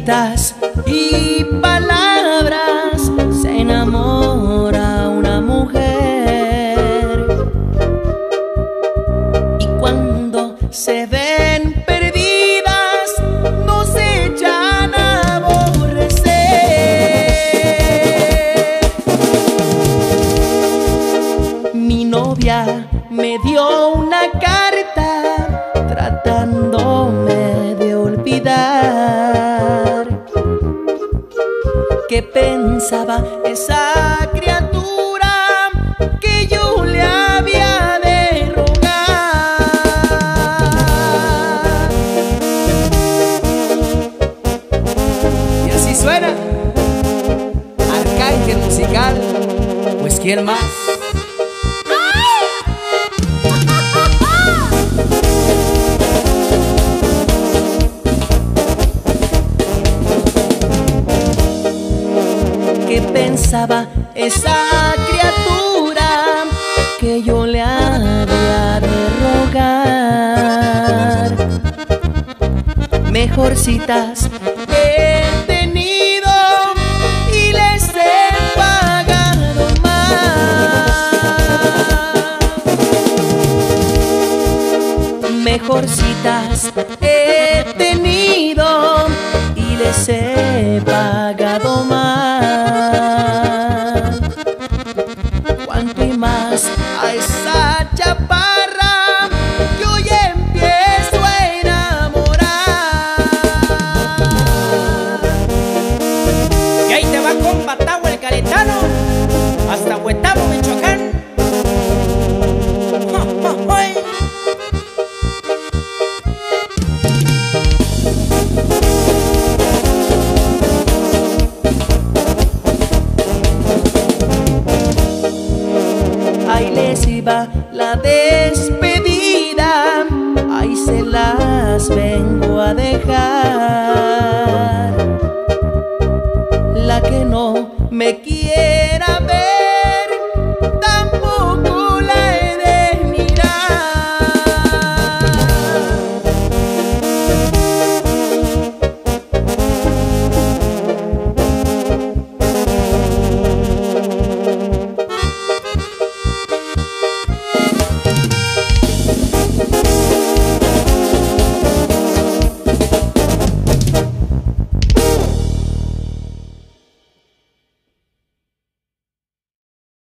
caritas y palabras se enamora una mujer. Y cuando se ven perdidas, no se echan a aborrecer. Mi novia me dio una carta tratándome de olvidar. ¿Qué pensaba esa criatura que yo le había de rogar? Y así suena Arcángel Musical. Pues ¿quién más? ¿Qué pensaba esa criatura que yo le había de rogar? Mejor citas he tenido y les he pagado más. Mejor citas he tenido y les he pagado más. Cuanto y más a esa chaparra que hoy empiezo a enamorar. Y ahí te va, compa Tavo el Caretano, hasta Huetamo, Michoacán. Ahí les iba la despedida, ahí se las vengo a dejar. La que no me quiere